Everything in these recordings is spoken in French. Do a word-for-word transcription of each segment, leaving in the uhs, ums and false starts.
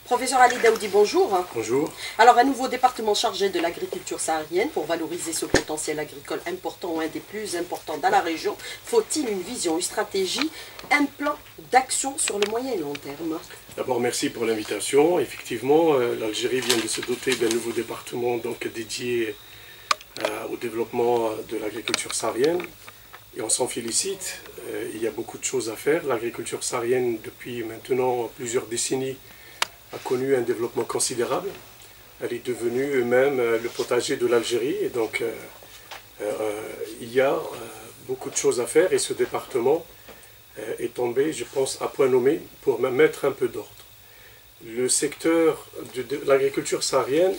Professeur Ali Daoudi, bonjour. Bonjour. Alors, un nouveau département chargé de l'agriculture saharienne pour valoriser ce potentiel agricole important ou un des plus importants dans la région. Faut-il une vision, une stratégie, un plan d'action sur le moyen et long terme? D'abord, merci pour l'invitation. Effectivement, euh, l'Algérie vient de se doter d'un nouveau département donc, dédié euh, au développement de l'agriculture saharienne. Et on s'en félicite. Euh, il y a beaucoup de choses à faire. L'agriculture saharienne, depuis maintenant plusieurs décennies, a connu un développement considérable. Elle est devenue même le potager de l'Algérie. Et donc, euh, euh, il y a euh, beaucoup de choses à faire. Et ce département euh, est tombé, je pense, à point nommé pour mettre un peu d'ordre. Le secteur de, de l'agriculture saharienne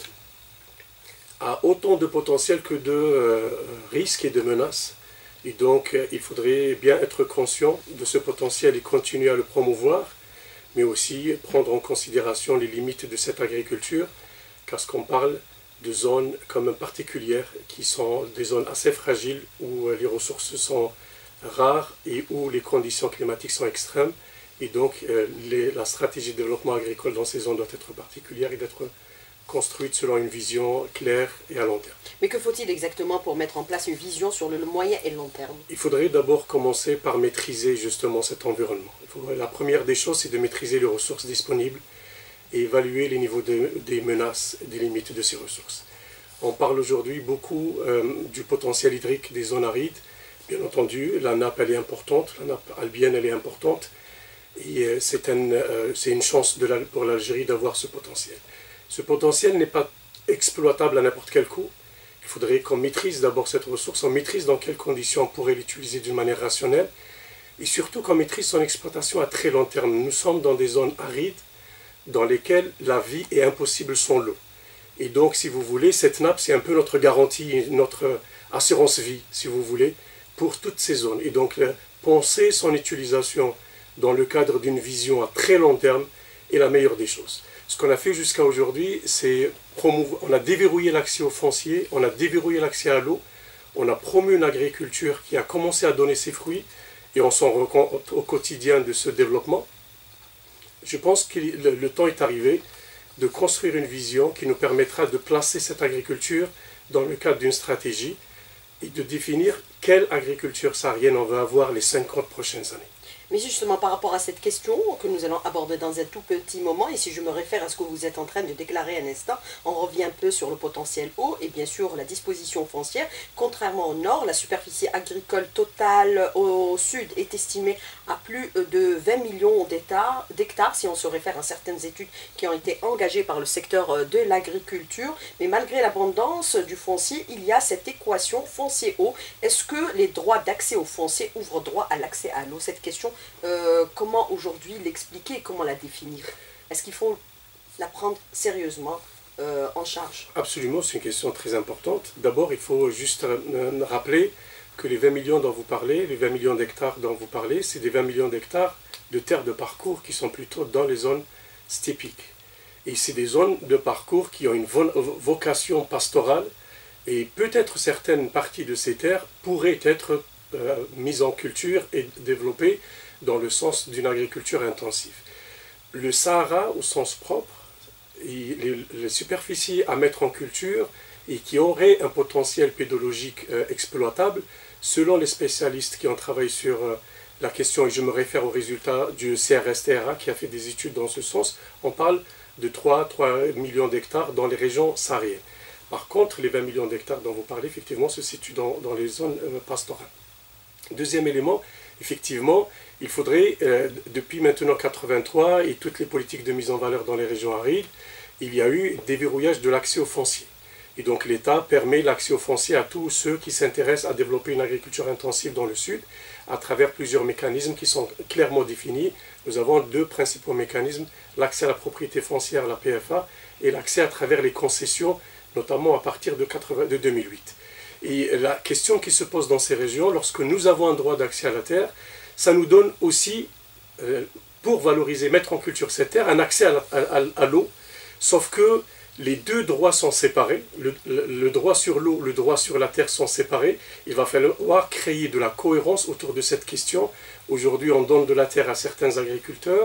a autant de potentiel que de euh, risques et de menaces. Et donc, euh, il faudrait bien être conscient de ce potentiel et continuer à le promouvoir, mais aussi prendre en considération les limites de cette agriculture, parce qu'on parle de zones comme particulières, qui sont des zones assez fragiles, où les ressources sont rares et où les conditions climatiques sont extrêmes. Et donc, euh, les, la stratégie de développement agricole dans ces zones doit être particulière et d'être construite selon une vision claire et à long terme. Mais que faut-il exactement pour mettre en place une vision sur le moyen et le long terme? Il faudrait d'abord commencer par maîtriser justement cet environnement. Il faudrait, la première des choses, c'est de maîtriser les ressources disponibles et évaluer les niveaux de, des menaces et des limites de ces ressources. On parle aujourd'hui beaucoup euh, du potentiel hydrique des zones arides. Bien entendu, la nappe, elle est importante, la nappe albienne, elle est importante, et euh, c'est un, euh, une chance de la, pour l'Algérie d'avoir ce potentiel. Ce potentiel n'est pas exploitable à n'importe quel coût. Il faudrait qu'on maîtrise d'abord cette ressource, on maîtrise dans quelles conditions on pourrait l'utiliser d'une manière rationnelle, et surtout qu'on maîtrise son exploitation à très long terme. Nous sommes dans des zones arides dans lesquelles la vie est impossible sans l'eau. Et donc, si vous voulez, cette nappe, c'est un peu notre garantie, notre assurance vie, si vous voulez, pour toutes ces zones. Et donc, penser son utilisation dans le cadre d'une vision à très long terme est la meilleure des choses. Ce qu'on a fait jusqu'à aujourd'hui, c'est promouvoir, on a déverrouillé l'accès au foncier, on a déverrouillé l'accès à l'eau, on a promu une agriculture qui a commencé à donner ses fruits, et on s'en rend compte au quotidien de ce développement. Je pense que le, le temps est arrivé de construire une vision qui nous permettra de placer cette agriculture dans le cadre d'une stratégie et de définir quelle agriculture saharienne on va avoir les cinquante prochaines années. Mais justement, par rapport à cette question que nous allons aborder dans un tout petit moment, et si je me réfère à ce que vous êtes en train de déclarer un instant, on revient un peu sur le potentiel eau et bien sûr la disposition foncière. Contrairement au nord, la superficie agricole totale au sud est estimée à plus de vingt millions d'hectares, si on se réfère à certaines études qui ont été engagées par le secteur de l'agriculture. Mais malgré l'abondance du foncier, il y a cette équation foncier-eau. Est-ce que les droits d'accès au foncier ouvrent droit à l'accès à l'eau? Cette question, Euh, comment aujourd'hui l'expliquer et comment la définir? Est-ce qu'il faut la prendre sérieusement euh, en charge? Absolument, c'est une question très importante. D'abord, il faut juste euh, rappeler que les vingt millions dont vous parlez, les vingt millions d'hectares dont vous parlez, c'est des vingt millions d'hectares de terres de parcours qui sont plutôt dans les zones stépiques. Et c'est des zones de parcours qui ont une vocation pastorale et peut-être certaines parties de ces terres pourraient être euh, mises en culture et développées dans le sens d'une agriculture intensive. Le Sahara, au sens propre, et les, les superficies à mettre en culture et qui auraient un potentiel pédologique euh, exploitable, selon les spécialistes qui ont travaillé sur euh, la question, et je me réfère aux résultats du C R S T R A qui a fait des études dans ce sens, on parle de trois à trois millions d'hectares dans les régions sahariennes. Par contre, les vingt millions d'hectares dont vous parlez, effectivement, se situent dans, dans les zones euh, pastorales. Deuxième élément, effectivement, il faudrait, euh, depuis maintenant quatre-vingt-trois et toutes les politiques de mise en valeur dans les régions arides, il y a eu déverrouillage de l'accès au foncier. Et donc l'État permet l'accès au foncier à tous ceux qui s'intéressent à développer une agriculture intensive dans le sud, à travers plusieurs mécanismes qui sont clairement définis. Nous avons deux principaux mécanismes, l'accès à la propriété foncière, la P F A, et l'accès à travers les concessions, notamment à partir de, quatre-vingts, de deux mille huit. Et la question qui se pose dans ces régions, lorsque nous avons un droit d'accès à la terre, ça nous donne aussi, euh, pour valoriser, mettre en culture cette terre, un accès à, à, à l'eau, sauf que les deux droits sont séparés, le, le, le droit sur l'eau, le droit sur la terre sont séparés. Il va falloir créer de la cohérence autour de cette question. Aujourd'hui, on donne de la terre à certains agriculteurs,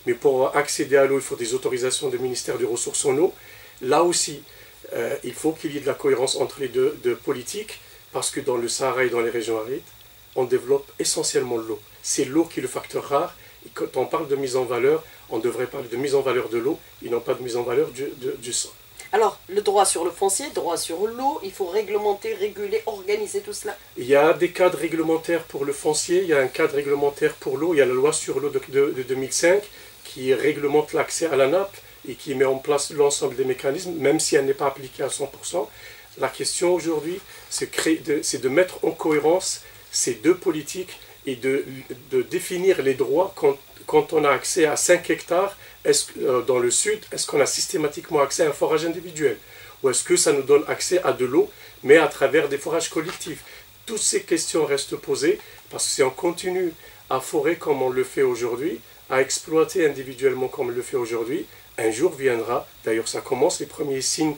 Mais pour accéder à l'eau, il faut des autorisations du ministère des Ressources en eau. Là aussi, euh, il faut qu'il y ait de la cohérence entre les deux, deux politiques, parce que dans le Sahara et dans les régions arides, on développe essentiellement l'eau. C'est l'eau qui est le facteur rare. Et quand on parle de mise en valeur, on devrait parler de mise en valeur de l'eau et non pas de mise en valeur du, de, du sol. Alors, le droit sur le foncier, droit sur l'eau, il faut réglementer, réguler, organiser tout cela. Il y a des cadres réglementaires pour le foncier, il y a un cadre réglementaire pour l'eau, il y a la loi sur l'eau de, de, de deux mille cinq qui réglemente l'accès à la nappe et qui met en place l'ensemble des mécanismes, même si elle n'est pas appliquée à cent pour cent. La question aujourd'hui, c'est de, de mettre en cohérence ces deux politiques et de, de définir les droits quand, quand on a accès à cinq hectares est-ce, euh, dans le sud, est-ce qu'on a systématiquement accès à un forage individuel? Ou est-ce que ça nous donne accès à de l'eau, mais à travers des forages collectifs? Toutes ces questions restent posées, parce que si on continue à forer comme on le fait aujourd'hui, à exploiter individuellement comme on le fait aujourd'hui, un jour viendra, d'ailleurs ça commence, les premiers signes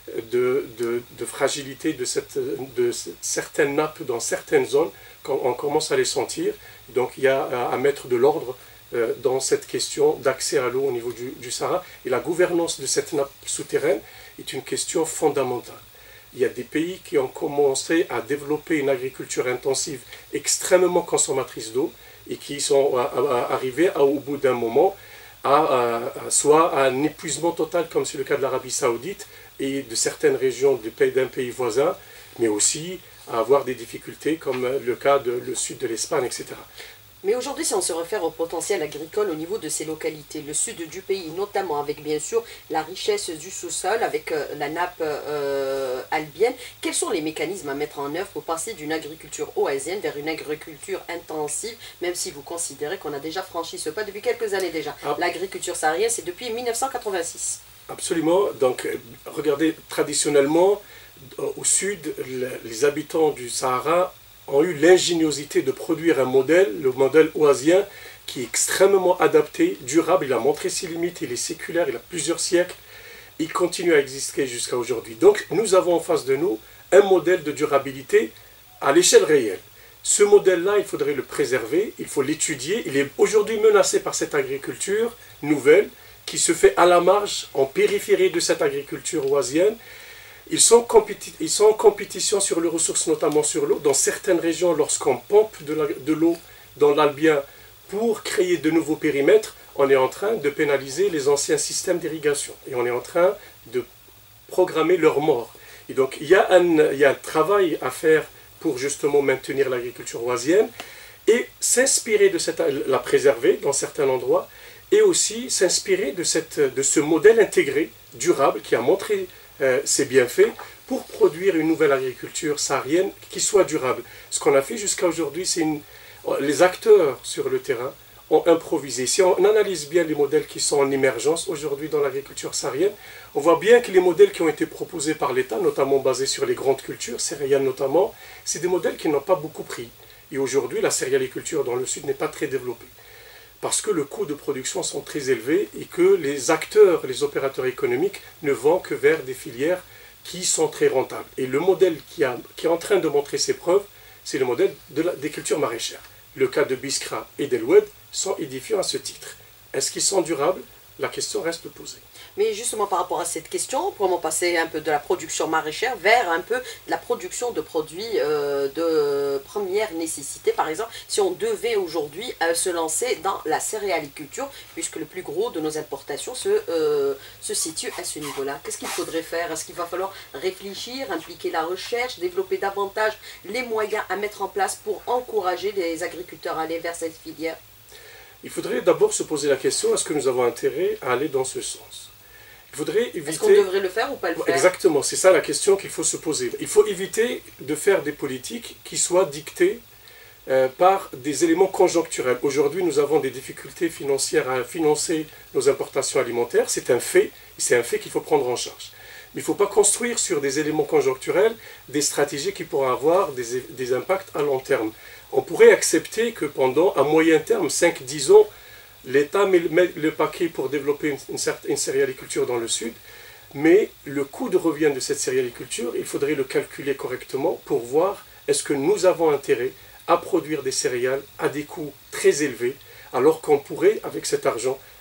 de, de, de fragilité de, cette, de certaines nappes dans certaines zones, quand on commence à les sentir. Donc il y a à, à mettre de l'ordre euh, dans cette question d'accès à l'eau au niveau du, du Sahara. Et la gouvernance de cette nappe souterraine est une question fondamentale. Il y a des pays qui ont commencé à développer une agriculture intensive extrêmement consommatrice d'eau et qui sont à, à, arrivés à, au bout d'un moment à, à, à soit à un épuisement total, comme c'est le cas de l'Arabie Saoudite et de certaines régions du pays, d'un pays voisin, mais aussi à avoir des difficultés comme le cas de le sud de l'Espagne, et cetera. Mais aujourd'hui, si on se réfère au potentiel agricole au niveau de ces localités, le sud du pays, notamment avec bien sûr la richesse du sous-sol, avec euh, la nappe euh, albienne, quels sont les mécanismes à mettre en œuvre pour passer d'une agriculture oasienne vers une agriculture intensive, même si vous considérez qu'on a déjà franchi ce pas depuis quelques années déjà? Ah. L'agriculture saharienne, c'est depuis mille neuf cent quatre-vingt-six. Absolument. Donc, regardez, traditionnellement, au sud, les habitants du Sahara ont eu l'ingéniosité de produire un modèle, le modèle oasien, qui est extrêmement adapté, durable. Il a montré ses limites, il est séculaire, il a plusieurs siècles. Il continue à exister jusqu'à aujourd'hui. Donc, nous avons en face de nous un modèle de durabilité à l'échelle réelle. Ce modèle-là, il faudrait le préserver, il faut l'étudier. Il est aujourd'hui menacé par cette agriculture nouvelle qui se fait à la marge, en périphérie de cette agriculture oasienne. Ils sont, ils sont en compétition sur les ressources, notamment sur l'eau. Dans certaines régions, lorsqu'on pompe de l'eau dans l'Albien pour créer de nouveaux périmètres, on est en train de pénaliser les anciens systèmes d'irrigation. Et on est en train de programmer leur mort. Et donc, il y a un, il y a un travail à faire pour justement maintenir l'agriculture oasienne et s'inspirer de cette, la préserver dans certains endroits et aussi s'inspirer de, cette, de ce modèle intégré, durable, qui a montré Euh, ses bienfaits pour produire une nouvelle agriculture saharienne qui soit durable. Ce qu'on a fait jusqu'à aujourd'hui, c'est une... les acteurs sur le terrain ont improvisé. Si on analyse bien les modèles qui sont en émergence aujourd'hui dans l'agriculture saharienne, on voit bien que les modèles qui ont été proposés par l'État, notamment basés sur les grandes cultures, céréales notamment, c'est des modèles qui n'ont pas beaucoup pris. Et aujourd'hui, la céréaliculture dans le sud n'est pas très développée, parce que le coût de production sont très élevés et que les acteurs, les opérateurs économiques ne vont que vers des filières qui sont très rentables. Et le modèle qui, a, qui est en train de montrer ses preuves, c'est le modèle de la, des cultures maraîchères. Le cas de Biskra et d'El-Oued sont édifiants à ce titre. Est-ce qu'ils sont durables? La question reste posée. Mais justement par rapport à cette question, comment passer un peu de la production maraîchère vers un peu de la production de produits euh, de première nécessité? Par exemple, si on devait aujourd'hui euh, se lancer dans la céréaliculture, puisque le plus gros de nos importations se, euh, se situe à ce niveau-là, qu'est-ce qu'il faudrait faire? Est-ce qu'il va falloir réfléchir, impliquer la recherche, développer davantage les moyens à mettre en place pour encourager les agriculteurs à aller vers cette filière? Il faudrait d'abord se poser la question, est-ce que nous avons intérêt à aller dans ce sens? Il faudrait éviter... Est-ce qu'on devrait le faire ou pas le faire? Exactement, c'est ça la question qu'il faut se poser. Il faut éviter de faire des politiques qui soient dictées euh, par des éléments conjoncturels. Aujourd'hui, nous avons des difficultés financières à financer nos importations alimentaires, c'est un fait, et c'est un fait qu'il faut prendre en charge. Mais il ne faut pas construire sur des éléments conjoncturels des stratégies qui pourraient avoir des, des impacts à long terme. On pourrait accepter que pendant, à moyen terme, cinq à dix ans, l'État met, met le paquet pour développer une, une, une céréaliculture dans le sud, mais le coût de revient de cette céréaliculture, il faudrait le calculer correctement pour voir est-ce que nous avons intérêt à produire des céréales à des coûts très élevés, alors qu'on pourrait, avec cet argent,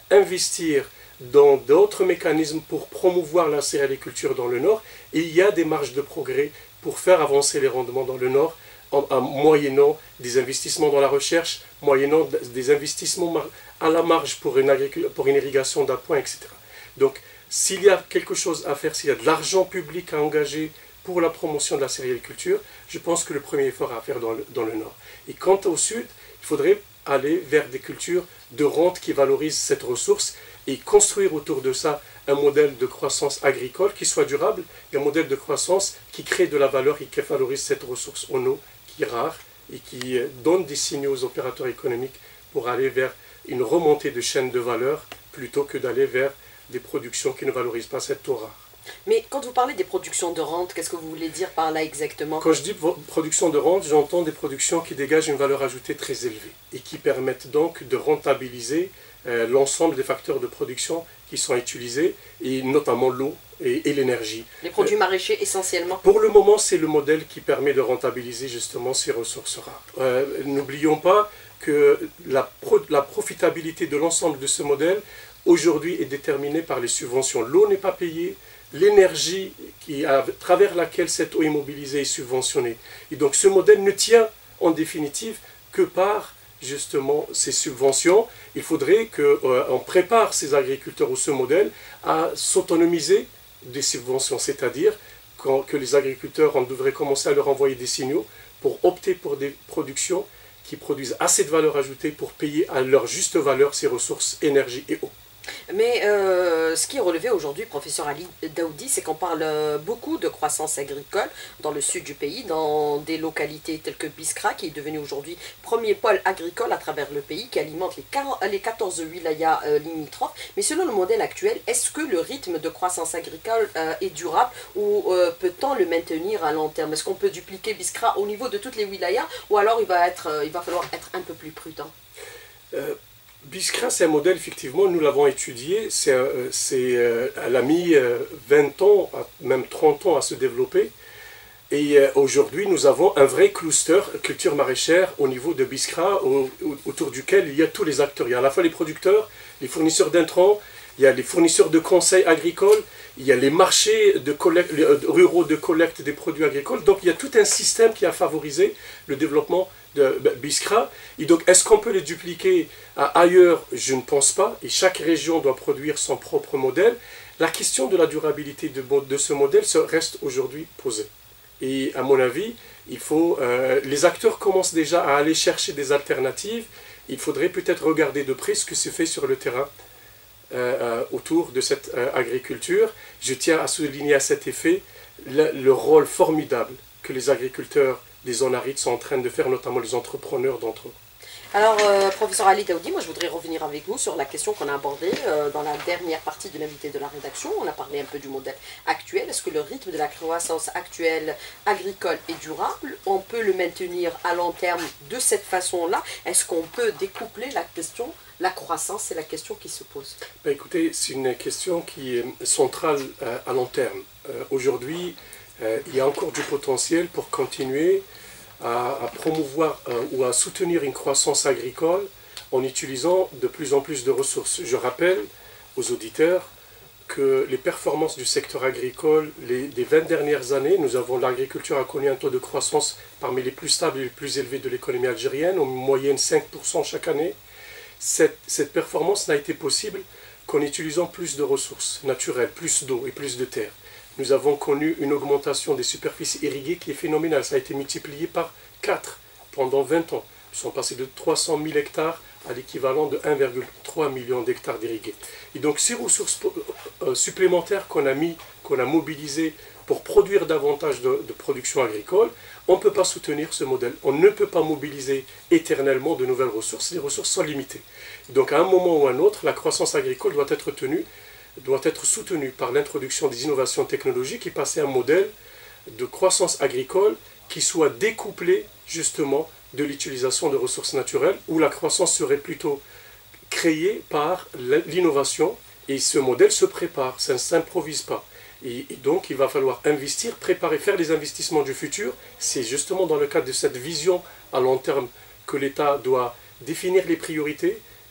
investir dans d'autres mécanismes pour promouvoir la céréaliculture dans le Nord. Et il y a des marges de progrès pour faire avancer les rendements dans le Nord, en, en moyennant des investissements dans la recherche, moyennant des investissements à la marge pour une, pour une irrigation d'appoint, et cetera. Donc, s'il y a quelque chose à faire, s'il y a de l'argent public à engager pour la promotion de la céréaliculture, je pense que le premier effort à faire dans le, dans le Nord. Et quant au Sud, il faudrait aller vers des cultures de rente qui valorisent cette ressource et construire autour de ça un modèle de croissance agricole qui soit durable et un modèle de croissance qui crée de la valeur et qui valorise cette ressource en eau qui est rare et qui donne des signaux aux opérateurs économiques pour aller vers une remontée de chaîne de valeur plutôt que d'aller vers des productions qui ne valorisent pas cette eau rare. Mais quand vous parlez des productions de rente, qu'est-ce que vous voulez dire par là exactement? Quand je dis production de rente, j'entends des productions qui dégagent une valeur ajoutée très élevée et qui permettent donc de rentabiliser euh, l'ensemble des facteurs de production qui sont utilisés, et notamment l'eau et, et l'énergie. Les produits maraîchers essentiellement? Pour le moment, c'est le modèle qui permet de rentabiliser justement ces ressources rares. Euh, N'oublions pas que la, pro la profitabilité de l'ensemble de ce modèle aujourd'hui est déterminée par les subventions. L'eau n'est pas payée, l'énergie à travers laquelle cette eau est mobilisée est subventionnée. Et donc ce modèle ne tient en définitive que par justement ces subventions. Il faudrait qu'on euh, prépare ces agriculteurs ou ce modèle à s'autonomiser des subventions, c'est-à-dire que les agriculteurs, on devrait commencer à leur envoyer des signaux pour opter pour des productions qui produisent assez de valeur ajoutée pour payer à leur juste valeur ces ressources énergie et eau. Mais euh, ce qui est relevé aujourd'hui, professeur Ali Daoudi, c'est qu'on parle beaucoup de croissance agricole dans le sud du pays, dans des localités telles que Biskra, qui est devenu aujourd'hui premier pôle agricole à travers le pays, qui alimente les quatorze wilayas euh, limitrophes. Mais selon le modèle actuel, est-ce que le rythme de croissance agricole euh, est durable ou euh, peut-on le maintenir à long terme? Est-ce qu'on peut dupliquer Biskra au niveau de toutes les wilayas ou alors il va, être, euh, il va falloir être un peu plus prudent? euh... Biskra, c'est un modèle, effectivement, nous l'avons étudié, c'est, euh, euh, elle a mis euh, vingt ans, même trente ans à se développer. Et euh, aujourd'hui, nous avons un vrai cluster culture maraîchère au niveau de Biskra, au, au, autour duquel il y a tous les acteurs. Il y a à la fois les producteurs, les fournisseurs d'intrants, il y a les fournisseurs de conseils agricoles, il y a les marchés de collecte, les, euh, ruraux de collecte des produits agricoles. Donc il y a tout un système qui a favorisé le développement de Biskra. Et donc est-ce qu'on peut les dupliquer ailleurs? Je ne pense pas. Et chaque région doit produire son propre modèle. La question de la durabilité de, de ce modèle reste aujourd'hui posée. Et à mon avis, il faut, euh, les acteurs commencent déjà à aller chercher des alternatives. Il faudrait peut-être regarder de près ce que se fait sur le terrain euh, euh, autour de cette euh, agriculture. Je tiens à souligner à cet effet le, le rôle formidable que les agriculteurs des zones arides sont en train de faire, notamment les entrepreneurs d'entre eux. Alors, euh, professeur Ali Daoudi, moi je voudrais revenir avec vous sur la question qu'on a abordée euh, dans la dernière partie de l'invité de la rédaction. On a parlé un peu du modèle actuel. Est-ce que le rythme de la croissance actuelle agricole est durable? On peut le maintenir à long terme de cette façon-là? Est-ce qu'on peut découpler la question? La croissance, c'est la question qui se pose. Ben écoutez, c'est une question qui est centrale euh, à long terme. Euh, Aujourd'hui, euh, il y a encore du potentiel pour continuer à, à promouvoir euh, ou à soutenir une croissance agricole en utilisant de plus en plus de ressources. Je rappelle aux auditeurs que les performances du secteur agricole, les, des vingt dernières années, nous avons l'agriculture a connu un taux de croissance parmi les plus stables et les plus élevés de l'économie algérienne, en moyenne cinq pour cent chaque année. Cette, cette performance n'a été possible qu'en utilisant plus de ressources naturelles, plus d'eau et plus de terre. Nous avons connu une augmentation des superficies irriguées qui est phénoménale. Ça a été multiplié par quatre pendant vingt ans. Nous sommes passés de trois cent mille hectares à l'équivalent de un virgule trois million d'hectares d'irrigués. Et donc ces ressources supplémentaires qu'on a mis, qu'on a mobilisées pour produire davantage de, de production agricole, on ne peut pas soutenir ce modèle. On ne peut pas mobiliser éternellement de nouvelles ressources. Les ressources sont limitées. Donc à un moment ou à un autre, la croissance agricole doit être tenue doit être soutenue par l'introduction des innovations technologiques et passer à un modèle de croissance agricole qui soit découplé justement de l'utilisation de ressources naturelles, où la croissance serait plutôt créée par l'innovation, et ce modèle se prépare, ça ne s'improvise pas. Et, et donc il va falloir investir, préparer, faire les investissements du futur. C'est justement dans le cadre de cette vision à long terme que l'État doit définir les priorités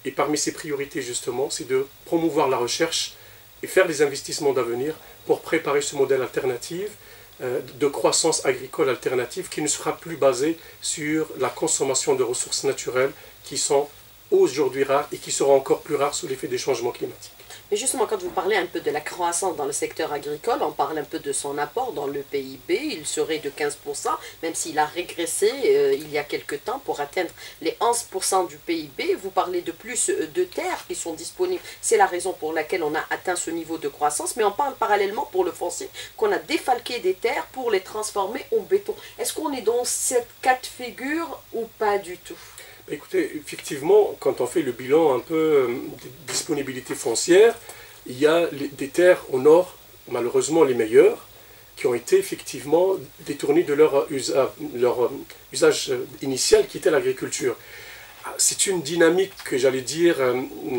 Et parmi ces priorités, justement, c'est de promouvoir la recherche et faire des investissements d'avenir pour préparer ce modèle alternatif euh, de croissance agricole alternative qui ne sera plus basé sur la consommation de ressources naturelles qui sont aujourd'hui rares et qui seront encore plus rares sous l'effet des changements climatiques. Mais justement, quand vous parlez un peu de la croissance dans le secteur agricole, on parle un peu de son apport dans le P I B, il serait de quinze pour cent, même s'il a régressé euh, il y a quelque temps pour atteindre les onze pour cent du P I B. Vous parlez de plus de terres qui sont disponibles, c'est la raison pour laquelle on a atteint ce niveau de croissance, mais on parle parallèlement pour le foncier qu'on a défalqué des terres pour les transformer en béton. Est-ce qu'on est dans cette cas de figure ou pas du tout? Écoutez, effectivement, quand on fait le bilan un peu euh, des disponibilités foncières, il y a les, des terres au nord, malheureusement les meilleures, qui ont été effectivement détournées de leur, usa, leur usage initial qui était l'agriculture. C'est une dynamique que j'allais dire euh,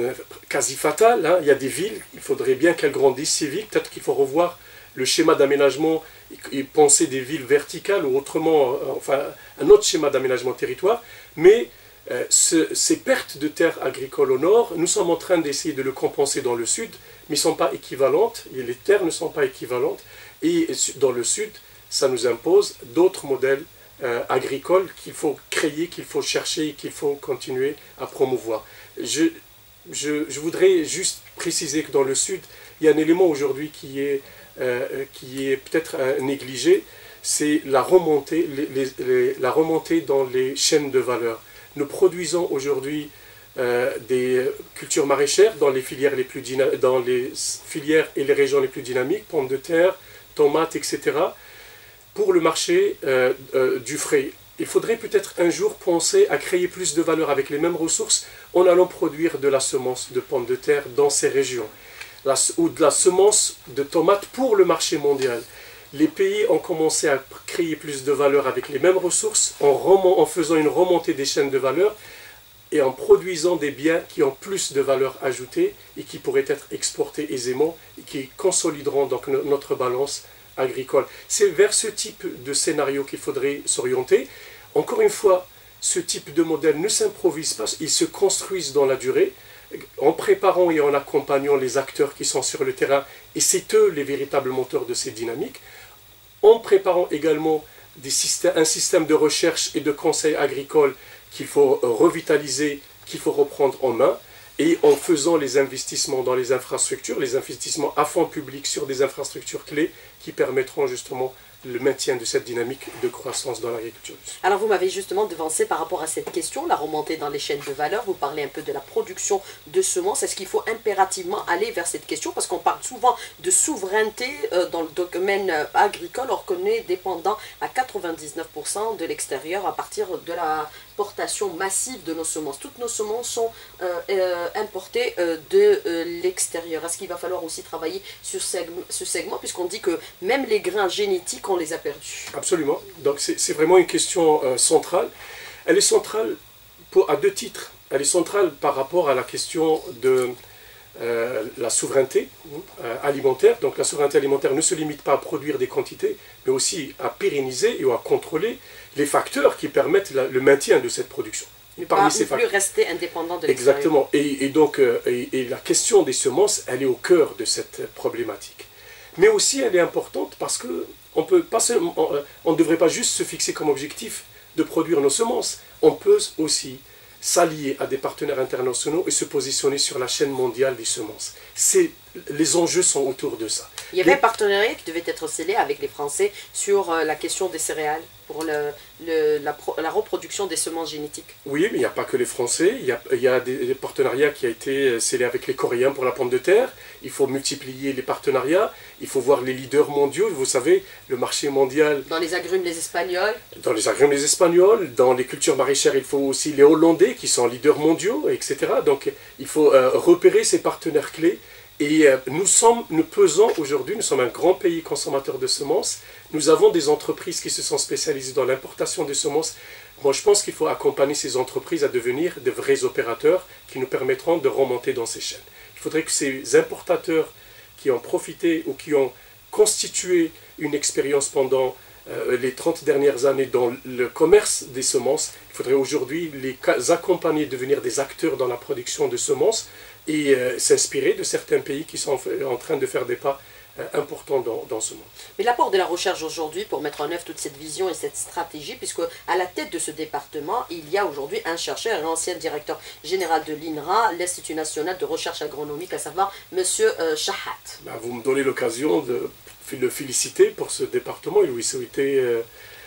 quasi fatale, hein. Il y a des villes, il faudrait bien qu'elles grandissent si vite, peut-être qu'il faut revoir le schéma d'aménagement et penser des villes verticales ou autrement, euh, enfin un autre schéma d'aménagement territoire, mais Euh, ce, ces pertes de terres agricoles au nord, nous sommes en train d'essayer de le compenser dans le sud, mais ne sont pas équivalentes, et les terres ne sont pas équivalentes, et dans le sud, ça nous impose d'autres modèles euh, agricoles qu'il faut créer, qu'il faut chercher et qu'il faut continuer à promouvoir. Je, je, je voudrais juste préciser que dans le sud, il y a un élément aujourd'hui qui est, euh, qui est peut-être euh, négligé, c'est la remontée, les, les, les, la remontée dans les chaînes de valeur. Nous produisons aujourd'hui euh, des cultures maraîchères dans les, filières les plus dans les filières et les régions les plus dynamiques, pommes de terre, tomates, et cetera, pour le marché euh, euh, du frais. Il faudrait peut-être un jour penser à créer plus de valeur avec les mêmes ressources en allant produire de la semence de pommes de terre dans ces régions, la, ou de la semence de tomates pour le marché mondial. Les pays ont commencé à créer plus de valeur avec les mêmes ressources en, en faisant une remontée des chaînes de valeur et en produisant des biens qui ont plus de valeur ajoutée et qui pourraient être exportés aisément et qui consolideront donc notre balance agricole. C'est vers ce type de scénario qu'il faudrait s'orienter. Encore une fois, ce type de modèle ne s'improvise pas, il se construit dans la durée, en préparant et en accompagnant les acteurs qui sont sur le terrain, et c'est eux les véritables moteurs de ces dynamiques, en préparant également des systèmes, un système de recherche et de conseil agricole qu'il faut revitaliser, qu'il faut reprendre en main, et en faisant les investissements dans les infrastructures, les investissements à fonds publics sur des infrastructures clés qui permettront justement le maintien de cette dynamique de croissance dans l'agriculture. Alors vous m'avez justement devancé par rapport à cette question, la remontée dans les chaînes de valeur, vous parlez un peu de la production de semences, est-ce qu'il faut impérativement aller vers cette question? Parce qu'on parle souvent de souveraineté euh, dans le domaine euh, agricole, or qu'on est dépendant à quatre-vingt-dix-neuf pour cent de l'extérieur à partir de la portation massive de nos semences. Toutes nos semences sont euh, euh, importées euh, de euh, l'extérieur. Est-ce qu'il va falloir aussi travailler sur ce segment, puisqu'on dit que même les grains génétiques, on les a perdus? Absolument. Donc c'est vraiment une question euh, centrale. Elle est centrale pour, à deux titres. Elle est centrale par rapport à la question de euh, la souveraineté euh, alimentaire. Donc la souveraineté alimentaire ne se limite pas à produire des quantités, mais aussi à pérenniser et à contrôler les facteurs qui permettent la, le maintien de cette production. Et parmi ces facteurs, plus rester indépendant de l'extérieur. Exactement. Et, et donc, euh, et, et la question des semences, elle est au cœur de cette problématique. Mais aussi, elle est importante parce que on peut pas seulement, on, on ne devrait pas juste se fixer comme objectif de produire nos semences. On peut aussi s'allier à des partenaires internationaux et se positionner sur la chaîne mondiale des semences. Les enjeux sont autour de ça. Il y avait les... un partenariat qui devait être scellé avec les Français sur euh, la question des céréales, pour le, le, la, pro, la reproduction des semences génétiques. Oui, mais il n'y a pas que les Français, il y a, il y a des, des partenariats qui ont été scellés avec les Coréens pour la pomme de terre. Il faut multiplier les partenariats, il faut voir les leaders mondiaux. Vous savez, le marché mondial... Dans les agrumes, les Espagnols. Dans les agrumes, les Espagnols. Dans les cultures maraîchères, il faut aussi les Hollandais qui sont leaders mondiaux, et cetera. Donc, il faut euh, repérer ces partenaires clés. Et euh, nous, sommes, nous pesons aujourd'hui, nous sommes un grand pays consommateur de semences. Nous avons des entreprises qui se sont spécialisées dans l'importation de semences. Moi, je pense qu'il faut accompagner ces entreprises à devenir de vrais opérateurs qui nous permettront de remonter dans ces chaînes. Il faudrait que ces importateurs qui ont profité ou qui ont constitué une expérience pendant euh, les trente dernières années dans le commerce des semences. Il faudrait aujourd'hui les accompagner, devenir des acteurs dans la production de semences et euh, s'inspirer de certains pays qui sont en train de faire des pas important dans, dans ce monde. Mais l'apport de la recherche aujourd'hui pour mettre en œuvre toute cette vision et cette stratégie, puisque à la tête de ce département, il y a aujourd'hui un chercheur, un ancien directeur général de l'I N R A, l'Institut national de recherche agronomique, à savoir M. Euh, Shahat. Ben, vous me donnez l'occasion de le féliciter pour ce département et lui souhaiter euh,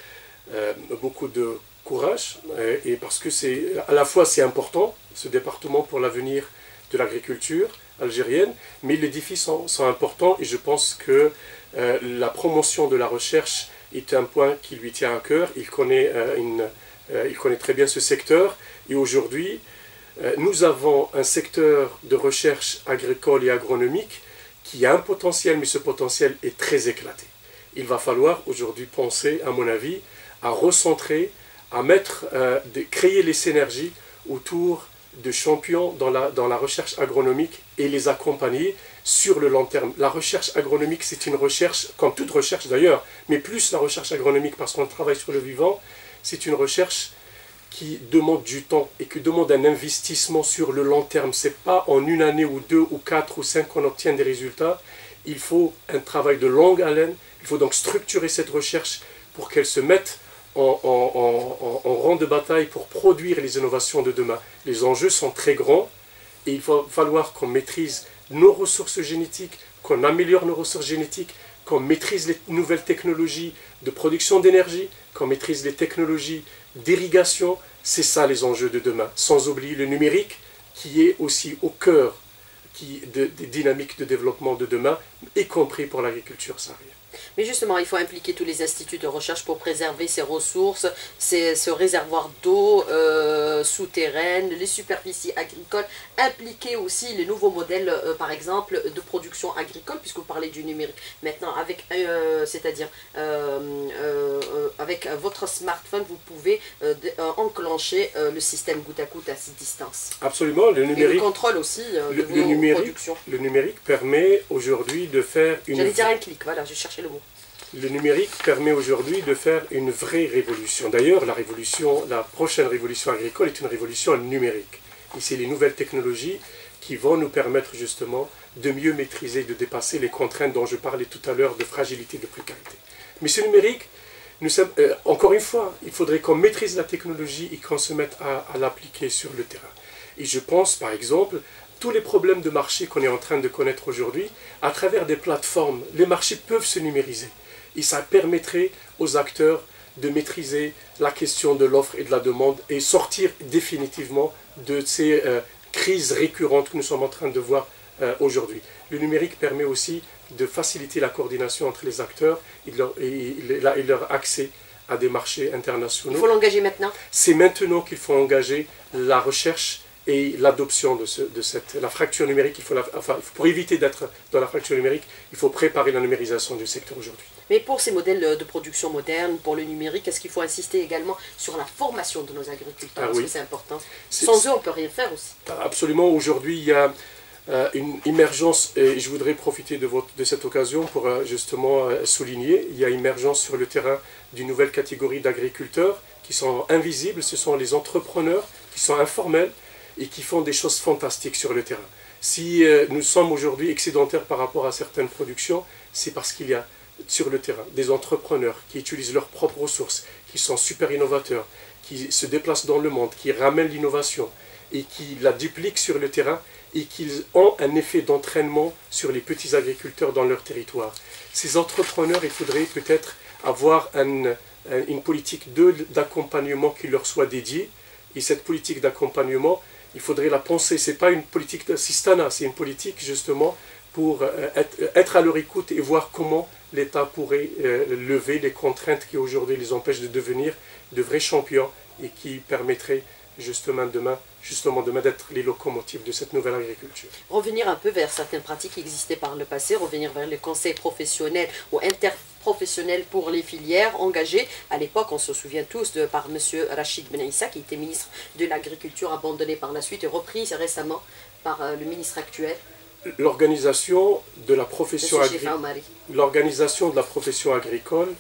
euh, beaucoup de courage, euh, et parce que c'est à la fois c'est important, ce département, pour l'avenir de l'agriculture algérienne, mais les défis sont, sont importants et je pense que euh, la promotion de la recherche est un point qui lui tient à cœur. Il connaît, euh, une, euh, il connaît très bien ce secteur et aujourd'hui euh, nous avons un secteur de recherche agricole et agronomique qui a un potentiel, mais ce potentiel est très éclaté. Il va falloir aujourd'hui penser, à mon avis, à recentrer, à mettre, euh, de, créer les synergies autour de champions dans la, dans la recherche agronomique et les accompagner sur le long terme. La recherche agronomique, c'est une recherche, comme toute recherche d'ailleurs, mais plus la recherche agronomique parce qu'on travaille sur le vivant, c'est une recherche qui demande du temps et qui demande un investissement sur le long terme. Ce n'est pas en une année ou deux ou quatre ou cinq qu'on obtient des résultats. Il faut un travail de longue haleine. Il faut donc structurer cette recherche pour qu'elle se mette En, en, en, en rang de bataille pour produire les innovations de demain. Les enjeux sont très grands et il va falloir qu'on maîtrise nos ressources génétiques, qu'on améliore nos ressources génétiques, qu'on maîtrise les nouvelles technologies de production d'énergie, qu'on maîtrise les technologies d'irrigation. C'est ça les enjeux de demain. Sans oublier le numérique qui est aussi au cœur qui, de, des dynamiques de développement de demain, y compris pour l'agriculture saharienne. Mais justement, il faut impliquer tous les instituts de recherche pour préserver ces ressources, ces, ce réservoir d'eau euh, souterraine, les superficies agricoles, impliquer aussi les nouveaux modèles, euh, par exemple, de production agricole, puisque vous parlez du numérique maintenant, avec, euh, c'est-à-dire euh, euh, avec votre smartphone, vous pouvez euh, de, euh, enclencher euh, le système goutte à goutte à cette distance. Absolument, le numérique. Et le contrôle aussi euh, le, de vos le numérique, productions. Le numérique permet aujourd'hui de faire une... J'allais dire un clic, voilà, j'ai cherché le mot. Le numérique permet aujourd'hui de faire une vraie révolution. D'ailleurs, la révolution, la prochaine révolution agricole est une révolution numérique. Et c'est les nouvelles technologies qui vont nous permettre justement de mieux maîtriser, de dépasser les contraintes dont je parlais tout à l'heure de fragilité, de précarité. Mais ce numérique, nous sommes, euh, encore une fois, il faudrait qu'on maîtrise la technologie et qu'on se mette à, à l'appliquer sur le terrain. Et je pense, par exemple, tous les problèmes de marché qu'on est en train de connaître aujourd'hui, à travers des plateformes, les marchés peuvent se numériser. Et ça permettrait aux acteurs de maîtriser la question de l'offre et de la demande et sortir définitivement de ces euh, crises récurrentes que nous sommes en train de voir euh, aujourd'hui. Le numérique permet aussi de faciliter la coordination entre les acteurs et leur, et, et leur accès à des marchés internationaux. Il faut l'engager maintenant. C'est maintenant qu'il faut engager la recherche et l'adoption de, ce, de cette, la fracture numérique. Il faut la, enfin, pour éviter d'être dans la fracture numérique, il faut préparer la numérisation du secteur aujourd'hui. Mais pour ces modèles de production modernes, pour le numérique, est-ce qu'il faut insister également sur la formation de nos agriculteurs? Ah, Parce oui. que c'est important. Sans eux, on ne peut rien faire aussi. Absolument. Aujourd'hui, il y a euh, une émergence, et je voudrais profiter de, votre, de cette occasion pour euh, justement euh, souligner, il y a émergence sur le terrain d'une nouvelle catégorie d'agriculteurs qui sont invisibles. Ce sont les entrepreneurs qui sont informels et qui font des choses fantastiques sur le terrain. Si euh, nous sommes aujourd'hui excédentaires par rapport à certaines productions, c'est parce qu'il y a sur le terrain des entrepreneurs qui utilisent leurs propres ressources, qui sont super innovateurs, qui se déplacent dans le monde, qui ramènent l'innovation et qui la dupliquent sur le terrain et qui ont un effet d'entraînement sur les petits agriculteurs dans leur territoire. Ces entrepreneurs, il faudrait peut-être avoir un, une politique d'accompagnement qui leur soit dédiée, et cette politique d'accompagnement, il faudrait la penser. Ce n'est pas une politique d'assistanat, c'est une politique justement pour être, être à leur écoute et voir comment l'État pourrait euh, lever les contraintes qui aujourd'hui les empêchent de devenir de vrais champions et qui permettraient justement demain, justement demain d'être les locomotives de cette nouvelle agriculture. Revenir un peu vers certaines pratiques qui existaient par le passé, revenir vers les conseils professionnels ou interprofessionnels pour les filières engagées. À l'époque, on se souvient tous de, par M. Rachid Ben Issa, qui était ministre de l'Agriculture, abandonné par la suite et repris récemment par euh, le ministre actuel. L'organisation de la profession agricole, l'organisation de la profession agricole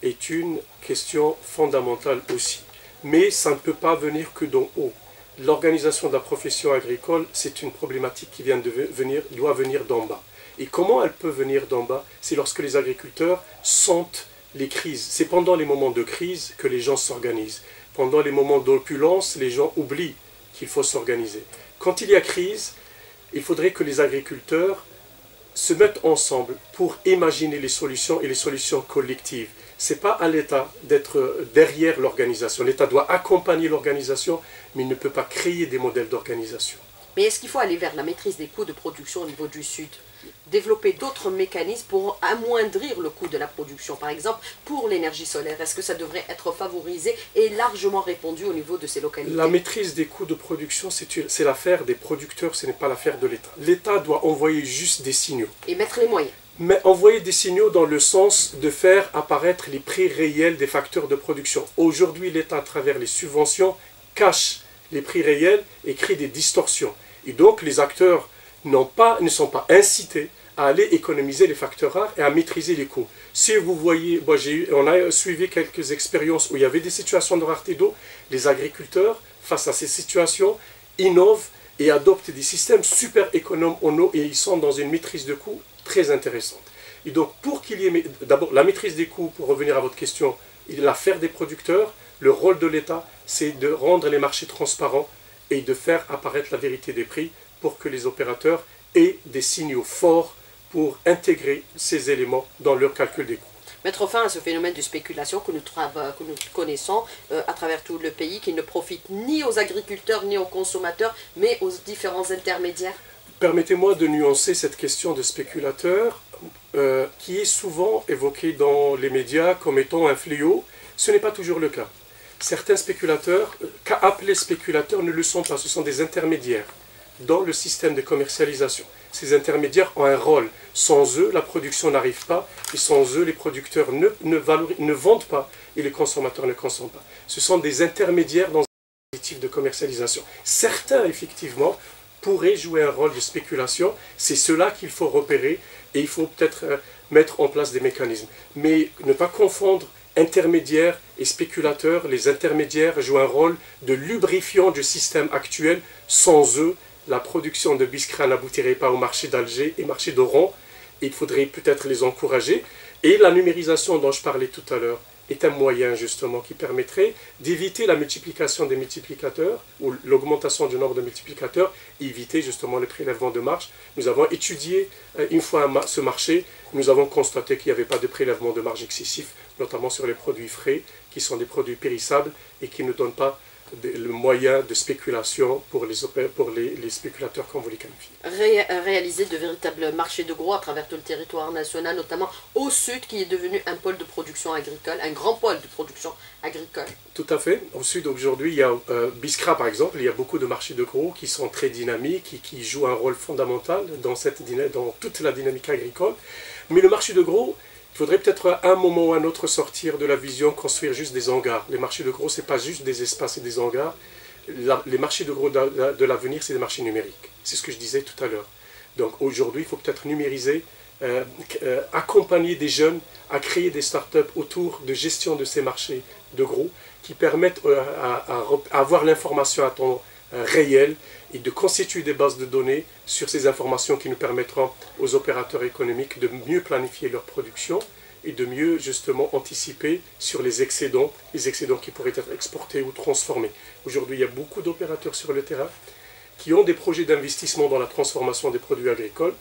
est une question fondamentale aussi. Mais ça ne peut pas venir que d'en haut. L'organisation de la profession agricole, c'est une problématique qui vient de venir, doit venir d'en bas. Et comment elle peut venir d'en bas? C'est lorsque les agriculteurs sentent les crises. C'est pendant les moments de crise que les gens s'organisent. Pendant les moments d'opulence, les gens oublient qu'il faut s'organiser. Quand il y a crise, il faudrait que les agriculteurs se mettent ensemble pour imaginer les solutions et les solutions collectives. Ce n'est pas à l'État d'être derrière l'organisation. L'État doit accompagner l'organisation, mais il ne peut pas créer des modèles d'organisation. Mais est-ce qu'il faut aller vers la maîtrise des coûts de production au niveau du Sud? Développer d'autres mécanismes pour amoindrir le coût de la production, par exemple pour l'énergie solaire? Est-ce que ça devrait être favorisé et largement répandu au niveau de ces localités? La maîtrise des coûts de production, c'est l'affaire des producteurs, ce n'est pas l'affaire de l'État. L'État doit envoyer juste des signaux. Et mettre les moyens. Mais envoyer des signaux dans le sens de faire apparaître les prix réels des facteurs de production. Aujourd'hui, l'État, à travers les subventions, cache les prix réels et crée des distorsions. Et donc, les acteurs n'ont pas, ne sont pas incités à aller économiser les facteurs rares et à maîtriser les coûts. Si vous voyez, moi eu, on a suivi quelques expériences où il y avait des situations de rareté d'eau, les agriculteurs, face à ces situations, innovent et adoptent des systèmes super économes en eau et ils sont dans une maîtrise de coûts très intéressante. Et donc, pour qu'il y ait, d'abord, la maîtrise des coûts, pour revenir à votre question, l'affaire des producteurs, le rôle de l'État, c'est de rendre les marchés transparents et de faire apparaître la vérité des prix pour que les opérateurs aient des signaux forts pour intégrer ces éléments dans leur calcul des coûts. Mettre fin à ce phénomène de spéculation que nous, que nous connaissons euh, à travers tout le pays, qui ne profite ni aux agriculteurs ni aux consommateurs, mais aux différents intermédiaires. Permettez-moi de nuancer cette question de spéculateur, euh, qui est souvent évoquée dans les médias comme étant un fléau. Ce n'est pas toujours le cas. Certains spéculateurs, appelés spéculateurs, ne le sont pas, ce sont des intermédiaires dans le système de commercialisation. Ces intermédiaires ont un rôle. Sans eux, la production n'arrive pas, et sans eux, les producteurs ne, ne, ne vendent pas, et les consommateurs ne consomment pas. Ce sont des intermédiaires dans un dispositif de commercialisation. Certains, effectivement, pourraient jouer un rôle de spéculation. C'est cela qu'il faut repérer, et il faut peut-être euh, mettre en place des mécanismes. Mais ne pas confondre intermédiaires et spéculateurs. Les intermédiaires jouent un rôle de lubrifiant du système actuel. Sans eux, la production de Biskra n'aboutirait pas au marché d'Alger et marché d'Oran. Il faudrait peut-être les encourager. Et la numérisation dont je parlais tout à l'heure est un moyen justement qui permettrait d'éviter la multiplication des multiplicateurs ou l'augmentation du nombre de multiplicateurs et éviter justement le prélèvement de marge. Nous avons étudié une fois ce marché, nous avons constaté qu'il n'y avait pas de prélèvement de marge excessif, notamment sur les produits frais, qui sont des produits périssables et qui ne donnent pas le moyen de spéculation pour les, pour les, les spéculateurs, comme vous les qualifiez. Ré, réaliser de véritables marchés de gros à travers tout le territoire national, notamment au sud, qui est devenu un pôle de production agricole, un grand pôle de production agricole. Tout à fait. Au sud, aujourd'hui, il y a euh, Biskra, par exemple, il y a beaucoup de marchés de gros qui sont très dynamiques et qui jouent un rôle fondamental dans, cette, dans toute la dynamique agricole. Mais le marché de gros, il faudrait peut-être à un moment ou à un autre sortir de la vision, construire juste des hangars. Les marchés de gros, ce n'est pas juste des espaces et des hangars. La, les marchés de gros de, de l'avenir, c'est des marchés numériques. C'est ce que je disais tout à l'heure. Donc aujourd'hui, il faut peut-être numériser, euh, euh, accompagner des jeunes à créer des startups autour de gestion de ces marchés de gros qui permettent euh, à, à, à avoir l'information à temps euh, réel et de constituer des bases de données sur ces informations qui nous permettront aux opérateurs économiques de mieux planifier leur production et de mieux justement anticiper sur les excédents, les excédents qui pourraient être exportés ou transformés. Aujourd'hui, il y a beaucoup d'opérateurs sur le terrain qui ont des projets d'investissement dans la transformation des produits agricoles,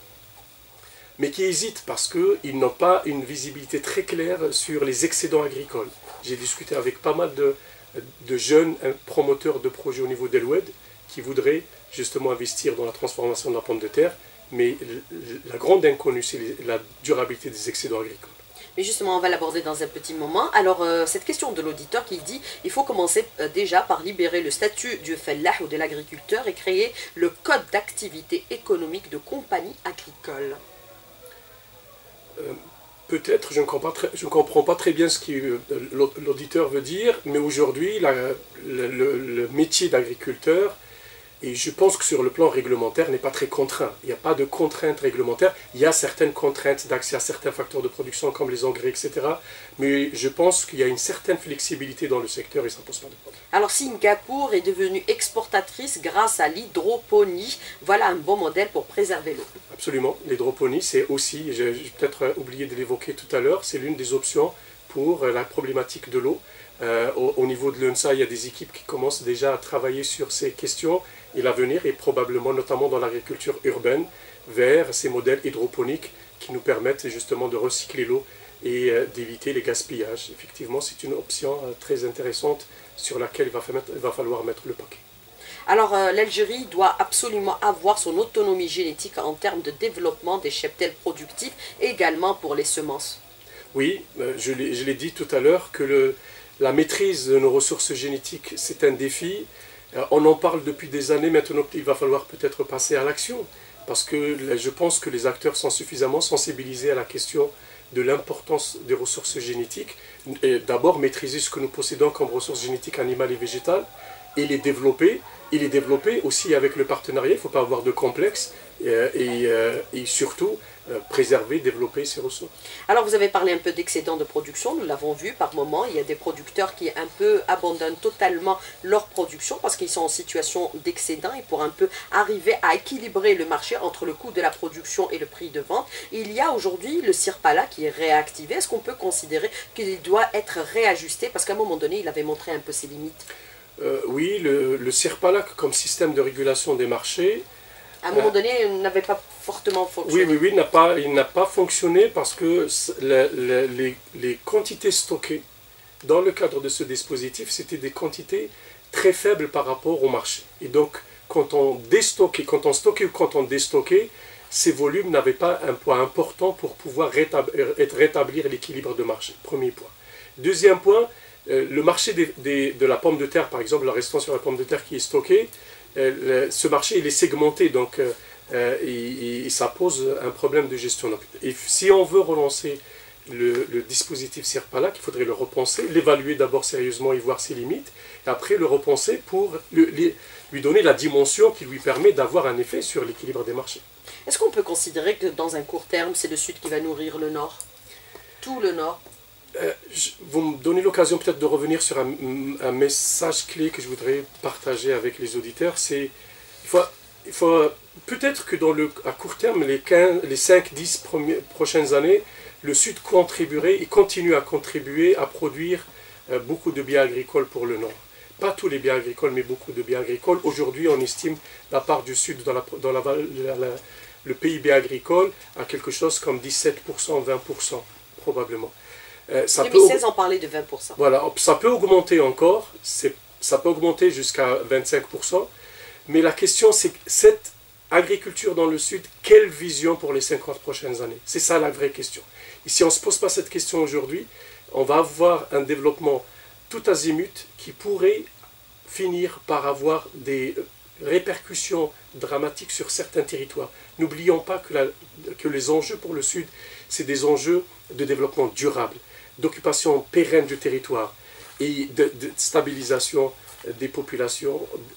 mais qui hésitent parce qu'ils n'ont pas une visibilité très claire sur les excédents agricoles. J'ai discuté avec pas mal de, de jeunes promoteurs de projets au niveau d'El-Oued qui voudraient justement investir dans la transformation de la pomme de terre, mais la grande inconnue, c'est la durabilité des excédents agricoles. Mais justement, on va l'aborder dans un petit moment. Alors, euh, cette question de l'auditeur qui dit il faut commencer euh, déjà par libérer le statut du fellah ou de l'agriculteur et créer le code d'activité économique de compagnie agricole. Euh, Peut-être, je ne comprends, je ne comprends pas très bien ce que l'auditeur veut dire, mais aujourd'hui, le, le, le métier d'agriculteur Et je pense que sur le plan réglementaire, n'est pas très contraint. Il n'y a pas de contraintes réglementaires. Il y a certaines contraintes d'accès à certains facteurs de production comme les engrais, et cetera. Mais je pense qu'il y a une certaine flexibilité dans le secteur et ça ne pose pas de problème. Alors Singapour est devenue exportatrice grâce à l'hydroponie. Voilà un bon modèle pour préserver l'eau. Absolument. L'hydroponie, c'est aussi, j'ai peut-être oublié de l'évoquer tout à l'heure, c'est l'une des options pour la problématique de l'eau. Euh, au, au niveau de l'U N S A, il y a des équipes qui commencent déjà à travailler sur ces questions. Et l'avenir est probablement, notamment dans l'agriculture urbaine, vers ces modèles hydroponiques qui nous permettent justement de recycler l'eau et euh, d'éviter les gaspillages. Effectivement, c'est une option euh, très intéressante sur laquelle il va, fa il va falloir mettre le paquet. Alors euh, l'Algérie doit absolument avoir son autonomie génétique en termes de développement des cheptels productifs, également pour les semences. Oui, euh, je l'ai dit tout à l'heure que le, la maîtrise de nos ressources génétiques, c'est un défi. On en parle depuis des années, maintenant il va falloir peut-être passer à l'action, parce que je pense que les acteurs sont suffisamment sensibilisés à la question de l'importance des ressources génétiques. D'abord maîtriser ce que nous possédons comme ressources génétiques animales et végétales, et les développer, et les développer aussi avec le partenariat, il ne faut pas avoir de complexe, et, et, et surtout préserver, développer ces ressources. Alors vous avez parlé un peu d'excédent de production, nous l'avons vu par moment, il y a des producteurs qui un peu abandonnent totalement leur production parce qu'ils sont en situation d'excédent et pour un peu arriver à équilibrer le marché entre le coût de la production et le prix de vente. Il y a aujourd'hui le Sirpala qui est réactivé, est-ce qu'on peut considérer qu'il doit être réajusté parce qu'à un moment donné il avait montré un peu ses limites? euh, Oui, le, le Sirpala comme système de régulation des marchés, à un moment donné, il n'avait pas fortement fonctionné. Oui, oui, oui, il n'a pas, il n'a pas fonctionné parce que le, le, les, les quantités stockées dans le cadre de ce dispositif, c'était des quantités très faibles par rapport au marché. Et donc, quand on déstockait, quand on stockait ou quand on déstockait, ces volumes n'avaient pas un poids important pour pouvoir rétablir, rétablir l'équilibre de marché. Premier point. Deuxième point, euh, le marché des, des, de la pomme de terre, par exemple, la restance sur la pomme de terre qui est stockée, Euh, ce marché il est segmenté, donc euh, euh, et, et ça pose un problème de gestion. Donc, et si on veut relancer le, le dispositif Sirpala, il faudrait le repenser, l'évaluer d'abord sérieusement et voir ses limites, et après le repenser pour le, les, lui donner la dimension qui lui permet d'avoir un effet sur l'équilibre des marchés. Est-ce qu'on peut considérer que dans un court terme, c'est le Sud qui va nourrir le Nord? Tout le Nord? Euh, je, vous me donnez l'occasion peut-être de revenir sur un, un message clé que je voudrais partager avec les auditeurs. C'est il faut, il faut peut-être que dans le, à court terme, les, quinze, les cinq dix prochaines années, le Sud contribuerait et continue à contribuer à produire euh, beaucoup de biens agricoles pour le Nord. Pas tous les biens agricoles, mais beaucoup de biens agricoles. Aujourd'hui, on estime la part du Sud dans, la, dans la, la, la, le P I B agricole à quelque chose comme dix-sept pour cent, vingt pour cent probablement. Euh, ça deux mille seize, peut, on parlait de vingt pour cent. Voilà, ça peut augmenter encore, ça peut augmenter jusqu'à vingt-cinq pour cent, mais la question c'est cette agriculture dans le Sud, quelle vision pour les cinquante prochaines années? C'est ça la vraie question. Et si on ne se pose pas cette question aujourd'hui, on va avoir un développement tout azimut qui pourrait finir par avoir des répercussions dramatiques sur certains territoires. N'oublions pas que, la, que les enjeux pour le Sud, c'est des enjeux de développement durable, d'occupation pérenne du territoire et de, de stabilisation des populations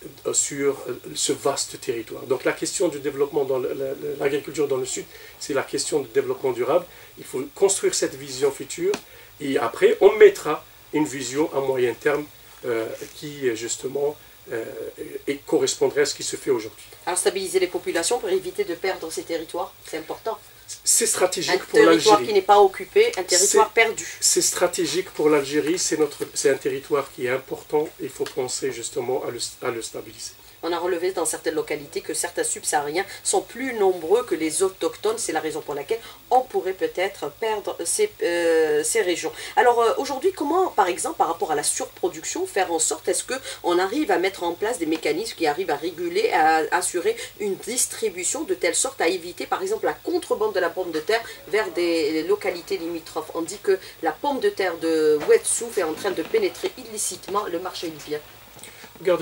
sur ce vaste territoire. Donc la question du développement dans l'agriculture dans le Sud, c'est la question du développement durable. Il faut construire cette vision future et après on mettra une vision à moyen terme euh, qui justement euh, et correspondrait à ce qui se fait aujourd'hui. Alors stabiliser les populations pour éviter de perdre ces territoires, c'est important. C'est stratégique un pour l'Algérie. Un territoire qui n'est pas occupé, un territoire perdu. C'est stratégique pour l'Algérie, c'est un territoire qui est important, il faut penser justement à le, à le stabiliser. On a relevé dans certaines localités que certains subsahariens sont plus nombreux que les autochtones. C'est la raison pour laquelle on pourrait peut-être perdre ces, euh, ces régions. Alors euh, aujourd'hui, comment, par exemple, par rapport à la surproduction, faire en sorte, est-ce qu'on arrive à mettre en place des mécanismes qui arrivent à réguler, à assurer une distribution de telle sorte à éviter, par exemple, la contrebande de la pomme de terre vers des localités limitrophes? On dit que la pomme de terre de Oued Souf est en train de pénétrer illicitement le marché libyen. Regardez,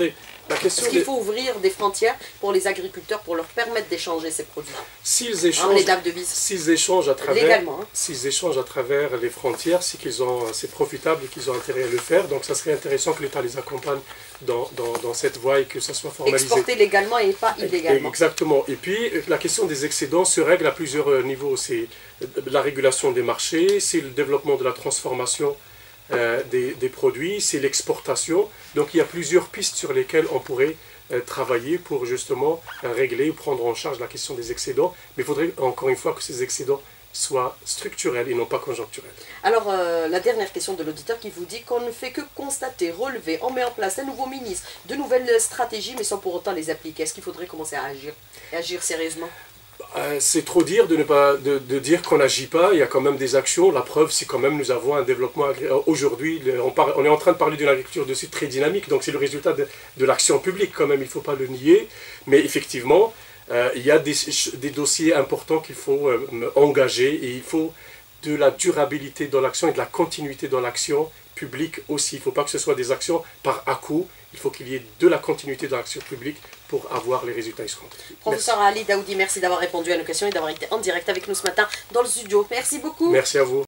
Est-ce qu'il faut ouvrir des frontières pour les agriculteurs pour leur permettre d'échanger ces produits? S'ils échangent, les devises. S'ils échangent à travers, légalement, hein. S'ils échangent à travers les frontières, c'est qu'ils ont, c'est profitable et qu'ils ont intérêt à le faire. Donc, ça serait intéressant que l'État les accompagne dans, dans, dans cette voie et que ça soit formalisé. Exporter légalement et pas illégalement. Exactement. Et puis, la question des excédents se règle à plusieurs niveaux. C'est la régulation des marchés, c'est le développement de la transformation euh, des, des produits, c'est l'exportation. Donc, il y a plusieurs pistes sur lesquelles on pourrait euh, travailler pour justement euh, régler ou prendre en charge la question des excédents. Mais il faudrait encore une fois que ces excédents soient structurels et non pas conjoncturels. Alors, euh, la dernière question de l'auditeur qui vous dit qu'on ne fait que constater, relever, on met en place un nouveau ministre, de nouvelles stratégies, mais sans pour autant les appliquer. Est-ce qu'il faudrait commencer à agir, et agir sérieusement? Euh, c'est trop dire de ne pas de, de dire qu'on n'agit pas. Il y a quand même des actions. La preuve, c'est quand même nous avons un développement aujourd'hui. On, on est en train de parler d'une agriculture de site très dynamique, donc c'est le résultat de, de l'action publique quand même. Il ne faut pas le nier. Mais effectivement, euh, il y a des, des dossiers importants qu'il faut euh, engager et il faut de la durabilité dans l'action et de la continuité dans l'action publique aussi. Il ne faut pas que ce soit des actions par à-coup. Il faut qu'il y ait de la continuité dans l'action publique pour avoir les résultats escomptés. Professeur Ali Daoudi, merci d'avoir répondu à nos questions et d'avoir été en direct avec nous ce matin dans le studio. Merci beaucoup. Merci à vous.